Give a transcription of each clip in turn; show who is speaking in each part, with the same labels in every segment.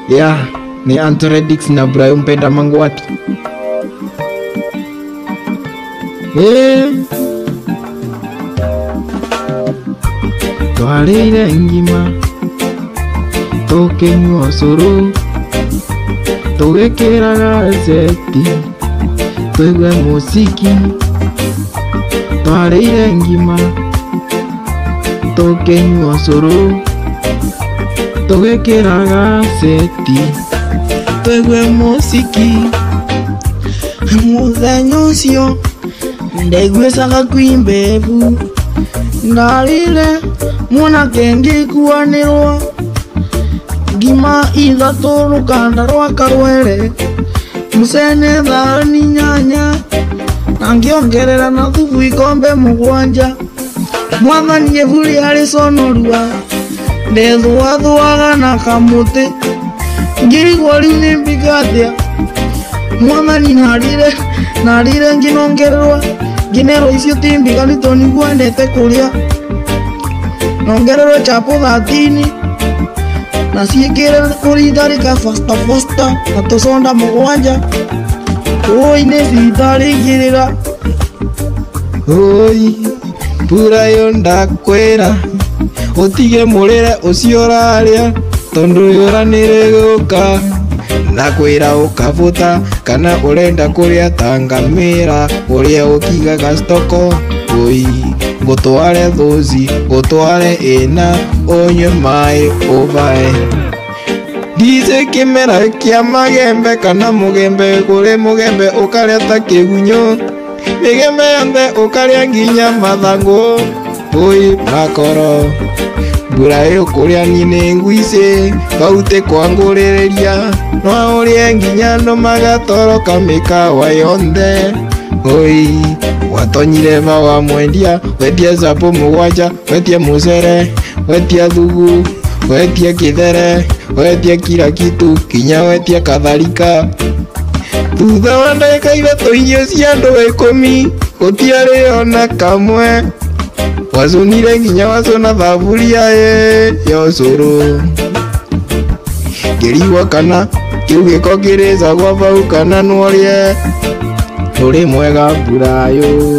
Speaker 1: Ya, ni Antoredix na Brian Mpenda Mangwati. Twarĩire ngima tũkĩnyua ũcũrũ tũgĩkĩraga gazeti twĩgue mũciki. Twarĩire ngima tũkĩnyua ũcũrũ tũgĩkĩraga gazeti twĩgue mũciki. Mũthenya ũcio ndaiguĩcaga kwĩmbebu ndarĩire mwanake ngĩkuanĩrwo ngima ithatũ rũkanda rwa karwere mũcene thani nyanya na ngĩongerera na thubu ikombe mũgwanja. Mwathani eburi harĩ conorua ndethũathũaga na kamũtĩ ngĩigua rĩu nĩ mbika atĩa. Mwathani narire nginongererwa nginerwo icio ti mbiga nĩ tondũ nĩguo endete kũrĩa. Nongererwo chapo 13 na ciĩkĩre kũritharĩka fasta na tũconda mũgwanja. Oi nĩ citarĩ igĩrĩra. Oi Brian ndakwĩra ũtige mũrĩre ũcio ũrarĩa tondũ ũranĩrĩ gũka. Ndakwĩra ũkabuta kana ũrenda kũrĩa tangamĩra ũrĩa ũkigaga stoko. Oi gũtware thuci gũtware ĩna ũnyue maĩ ũbae. Ndice kĩmera kĩa magembe kana mũgembe kũrĩ mũgembe ũkarĩa ta kĩgunyũ. Mĩgembe yothe ũkarĩa nginya mathangũ. Oi makoro Brian kũrĩa niĩ nĩ ngwicĩ kautĩ kwangũrĩrĩria no ũrĩe nginya no magatoroka mĩkawa yonthe. Oi watonyire wa mwendia wetie chapo mũgwanja wetie mũcere wetie thubu wetie kĩthere wetie kila kitu kinya wetie katharika. Thutha wa ndagĩka ithatũ irio cia andũ 10 gũtiarĩ ona kamwe. Wacũnire nginya wacũna thaburia ya ũcũrũ. Ngĩrigwo kana kĩu gĩko kĩrĩcagwo bau kana nũrĩe. Ndũrĩ mwega Brian.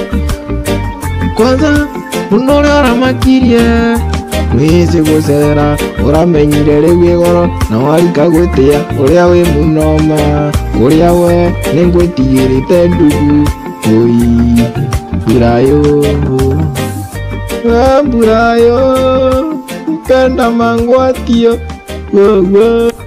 Speaker 1: Kwanza mũno ũrĩa ũramakirie wĩci gũcera ũramenyire rĩu gĩgoro na warika gwĩtĩa ũrĩa wĩ mũnoma ũrĩa we nĩ ngwĩtigĩrĩte ndugu. Oi Brian Mpenda Mangwati.